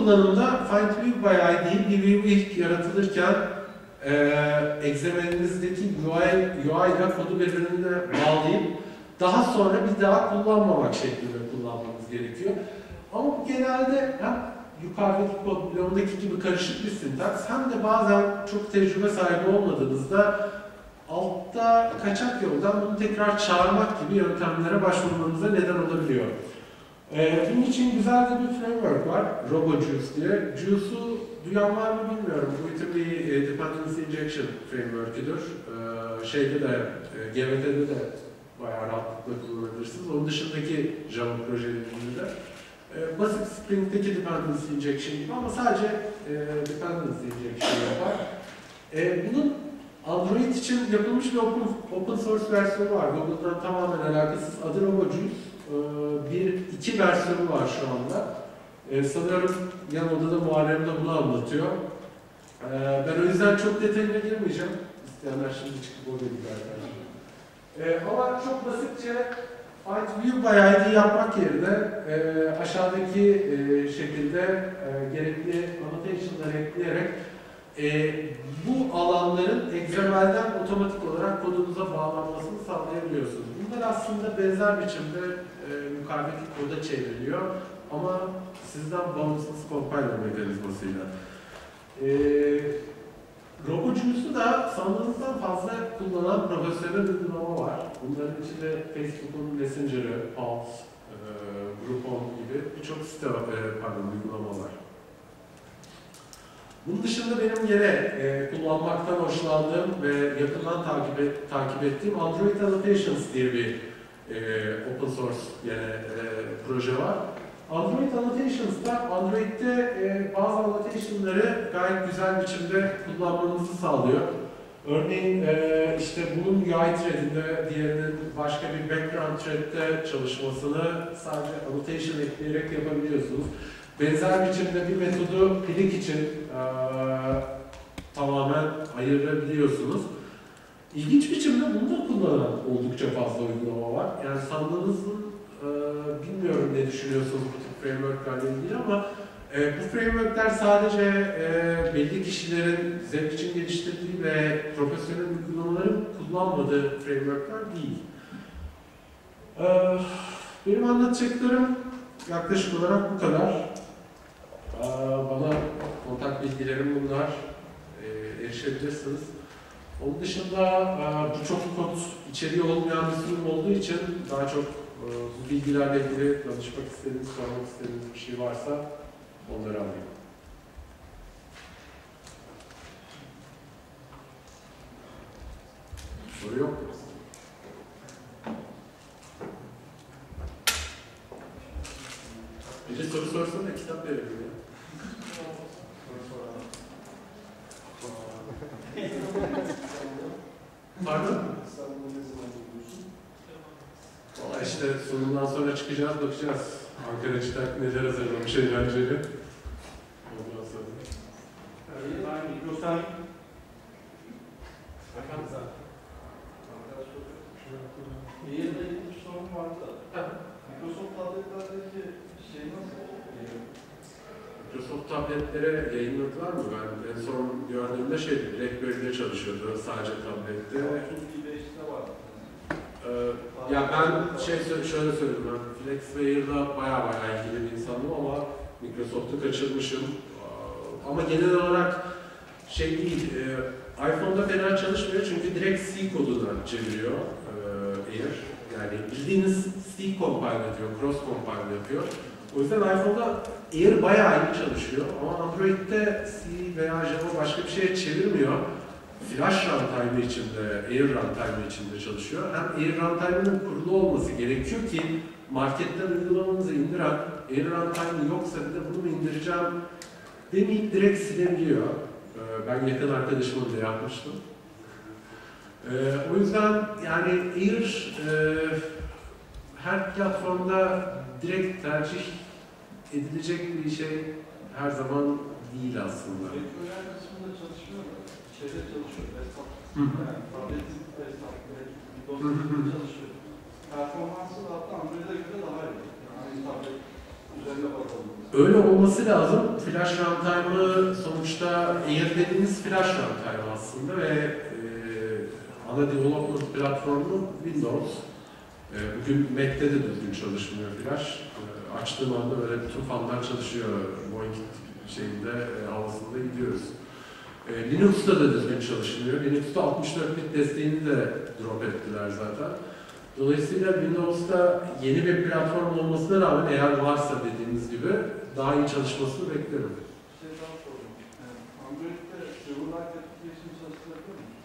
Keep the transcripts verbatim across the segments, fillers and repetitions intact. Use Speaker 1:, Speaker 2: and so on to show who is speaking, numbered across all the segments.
Speaker 1: kullanımda Find View by I D bir view ilk yaratılırken e, egzamininizdeki U I, U I ile kodu birbirine bağlayıp daha sonra bir daha kullanmamak şeklinde kullanmamız gerekiyor. Ama bu genelde hem yukarıdaki kod bloğundaki gibi karışık bir sintaks hem de bazen çok tecrübe sahibi olmadığınızda altta kaçak yoldan bunu tekrar çağırmak gibi yöntemlere başvurmanıza neden olabiliyor. Ee, bunun için güzel de bir framework var, RoboJuice diye. Juice'u duyan var mı bilmiyorum. Bu tür bir e, dependency injection framework'üdür. Ee, şeyde de, e, G M T'de de bayağı rahatlıkla kullanabilirsiniz. Onun dışındaki Java projelerinde de. E, basit Spring'deki dependency injection gibi ama sadece e, dependency injection yapar. E, bunun Android için yapılmış bir open, open source versiyonu var. Google'dan tamamen alakasız. Adı RoboJuice. Bir, iki versiyonu var şu anda. Ee, sanıyorum yan odada muharrem de bunu anlatıyor. Ee, ben o yüzden çok detayına girmeyeceğim. İsteyenler şimdi çıkıp orada giderler. Ee, ama çok basitçe Find View by I D yapmak yerine e, aşağıdaki e, şekilde e, gerekli annotation'ları ekleyerek e, bu alanların X M L'den otomatik olarak kodunuza bağlanmasını sağlayabiliyorsunuz. Bunlar aslında benzer biçimde e, yukarıdaki koda çevriliyor ama sizden bağımsız compiler mekanizmasıyla. E, RoboJuice'u da sandığınızdan fazla kullanan profesyonel uygulama var. Bunların içinde Facebook'un Messenger'ı, Pulse, e, Groupon gibi birçok site, e, pardon, uygulama var. Bunun dışında benim yine e, kullanmaktan hoşlandığım ve yakından takip, et, takip ettiğim Android Annotations diye bir e, open source yine e, proje var. Android Annotations'ta Android'de e, bazı annotation'ları gayet güzel biçimde kullanmanızı sağlıyor. Örneğin e, işte bunun U I thread'inde, diğerinin başka bir background thread'de çalışmasını sadece annotation ekleyerek yapabiliyorsunuz. Benzer biçimde bir metodu pilik için e, tamamen ayırabiliyorsunuz. İlginç biçimde bunu da kullanan oldukça fazla uygulama var. Yani sandığınızın, e, bilmiyorum ne düşünüyorsunuz bu tip framework'larla ilgili ama e, bu framework'ler sadece e, belli kişilerin zevk için geliştirdiği ve profesyonel uygulamaların kullanmadığı framework'lar değil. E, benim anlatacaklarım yaklaşık olarak bu kadar. Bana kontak bilgilerim bunlar, e, erişebilirsiniz. Onun dışında bu çok kod içeriği olmayan bir sunum olduğu için daha çok e, bu bilgilerle ilgili danışmak istediğiniz, sormak istediğiniz bir şey varsa onları alayım. Soru yok mu? Bir soru sorsan da kitap verelim ya. Pardon? Valla işte sonundan sonra çıkacağız, bakacağız. Ankara Çıtak neler hazırlamış eğlenceli. Ondan sonra.
Speaker 2: Ben Mikrosel... Efendim sen? Bir yerde ilgili bir sorun vardı da. Microsoft tabletlerdeki şey nasıl oluyor?
Speaker 1: Microsoft tabletlere yayınladılar mı? Ben en son gördüğümde şeydi, BlackBerry'de çalışıyordu, sadece tablette. Ee, ya ben şey şöyle söyleyeyim, ben FlexWare'da bayağı bayağı ilgili bir insandım ama Microsoft'u kaçırmışım. Ee, ama genel olarak şey değil, e, iPhone'da fena çalışmıyor çünkü direkt C koduna çeviriyor e, Air. Yani bildiğiniz C compile yapıyor, cross compile yapıyor. O yüzden iPhone'da Air bayağı iyi çalışıyor ama Android'de C veya Java başka bir şeye çevirmiyor. Flash runtime içinde, Air runtime içinde çalışıyor. Hem Air runtime'ın kurulu olması gerekiyor ki marketten uygulamanızı indiren, Air runtime yoksa bir de bunu mu indireceğim demeyip direkt silebiliyor. Ben yakın arkadaşımla da yapmıştım. O yüzden yani Air her platformda direkt tercih edilecek bir şey her zaman değil aslında.
Speaker 2: Öğren kısmında çalışmıyor mu? İçeride çalışıyor, desktop. Yani tabletin desktop, Windows'da çalışıyor. Performansı da hatta Android'e göre daha iyi. Yani tablet üzerine bakalım.
Speaker 1: Öyle olması lazım. Flash runtime'ı sonuçta Air dediğimiz flash runtime aslında ve e, ana development platformu Windows. E, bugün Mac'te de düzgün çalışmıyor flash. E, açtığım anda böyle bütün fanlar çalışıyor. Boeing şeyinde, e, havasında gidiyoruz. E, Linux'ta da düzgün çalışmıyor. Linux'ta altmış dört bit desteğini de drop ettiler zaten. Dolayısıyla Windows'ta yeni bir platform olmasına rağmen eğer varsa dediğiniz gibi daha iyi çalışmasını beklerim.
Speaker 2: Bir şey daha sorayım. Yani Android'de Silverlight application çalıştırabiliyor mu?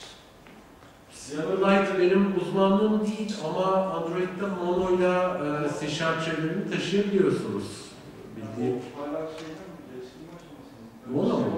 Speaker 1: Silverlight benim uzmanlığım değil ama Android'de Mono'yla e, C Sharp şeylerini taşıyabiliyorsunuz. Bildiğim.
Speaker 2: O hala şeyden mi? Geliştirme aşamasında.
Speaker 1: Mono mu?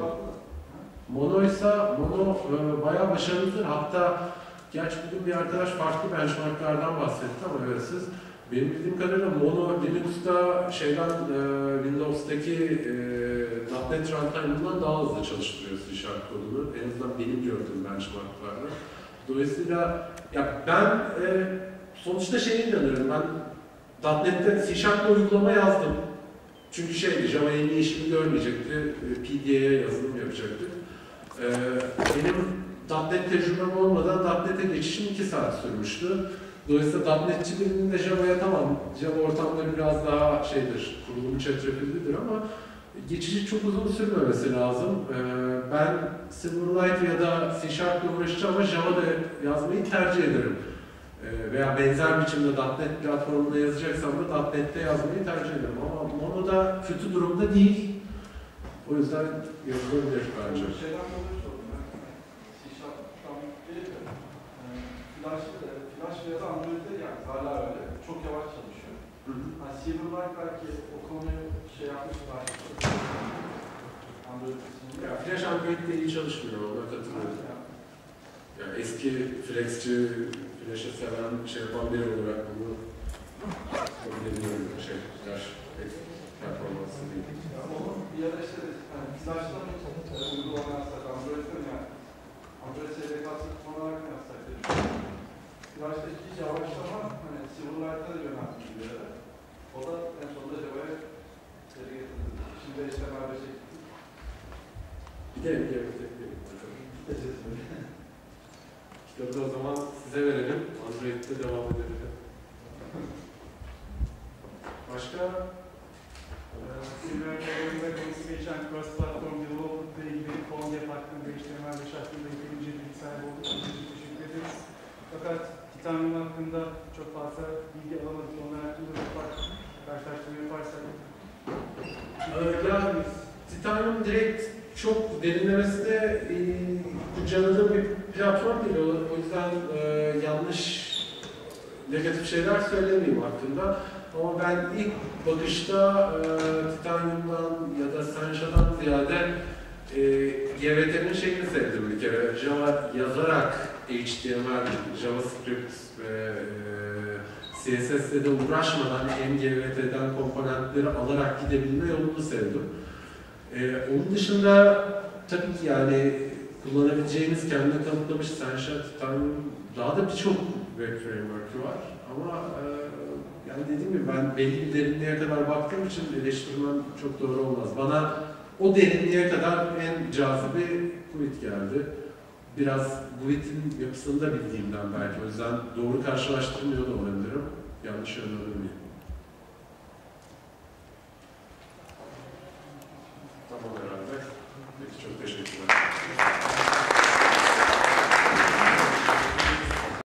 Speaker 1: Mono'ysa Mono e, bayağı başarılıdır. Hatta gerçi bugün bir arkadaş farklı benchmarklardan bahsetti ama evet siz benim bildiğim kadarıyla Mono Linux'ta şeyden e, Windows'taki e, .NET Runtime'ından daha hızlı çalıştırıyor C Sharp kodunu. En azından benim gördüğüm benchmarklarda. Dolayısıyla ya ben e, sonuçta şeye inanıyorum. Ben .NET'te C Sharp'la uygulama yazdım. Çünkü şeydi, Java en iyi işimi görmeyecekti. P D A'ye yazılım yapacaktık. E, benim .NET tecrübem olmadan .NET'e geçişim iki saat sürmüştü. Dolayısıyla .NET'çi birinin de Java'ya tamam, Java ortamları biraz daha şeydir, kurulumu çetrefillidir ama geçici çok uzun sürmemesi lazım. Ee, ben Silverlight ya da C Sharp'la uğraşacağım ama Java'da yazmayı tercih ederim. Ee, veya benzer biçimde .NET platformunda yazacaksam da .NET'te yazmayı tercih ederim ama Mono'da kötü durumda değil. O yüzden yazılabilir bence.
Speaker 2: Şeyden dolayı sordum ben. C Sharp tam değil de yani Flash, Flash ya da Android'de yani hala öyle. Çok yavaş çalışıyor.
Speaker 1: Hı hı.
Speaker 2: Yani Silverlight belki o konuyu şey yapmış belki. Android kısmında.
Speaker 1: Ya Flash Android'de iyi çalışmıyor, ona katılıyorum. Yani eski Flex'ci, Flash'ı seven, şey yapan biri olarak bunu söylemiyorum, şey, Flash performansı değil.
Speaker 2: Onun bir yere işte yani Flash'ta mı uygulama yazsak, Android'de mi yani? Android S D K'sı kullanarak mı yazsak diye düşünüyorum. Flash'taki yavaşlama hani Silverlight'a da yöneltmiş bir yere. O da en sonunda Java'ya geri getirdi. Şimdi H T M L'de çektik.
Speaker 1: Bir de bir de bir de kitabı da o zaman size verelim, Android'de devam edelim. Başka?
Speaker 3: Silverlight'da konusu geçen cross platform development ile ilgili Columbia hakkında, H T M L beş hakkında yeterince bilgi sahibi olduk. Teşekkür ederiz. Fakat Titanium hakkında çok fazla bilgi alamadık. Onlar hakkında da farklı karşılaştırma yaparsak.
Speaker 1: Ee, ya Titanium direkt çok derinlemesi de e, kurcaladığım bir platform değil. O, o yüzden e, yanlış negatif şeyler söylemeyeyim hakkında. Ama ben ilk bakışta e, Titanium'dan ya da Sansha'dan ziyade e, G V T'nin şeyini sevdim bir kere. Java yazarak H T M L, JavaScript ve e, C S S'de de uğraşmadan hem G V T'den komponentleri alarak gidebilme yolunu sevdim. E, onun dışında tabii ki yani kullanabileceğiniz, kendine kanıtlamış Sansha, Titanium daha da birçok web framework'ü var ama e, yani dediğim gibi ben belli bir derinliğe kadar baktığım için eleştirmem çok doğru olmaz. Bana o derinliğe kadar en cazibe Qt geldi. Biraz Qt'in yapısını da bildiğimden belki. O yüzden doğru karşılaştırmıyor da olabilirim. Yanlış yönlendirmeyeyim. Tamam herhalde. Peki çok teşekkürler.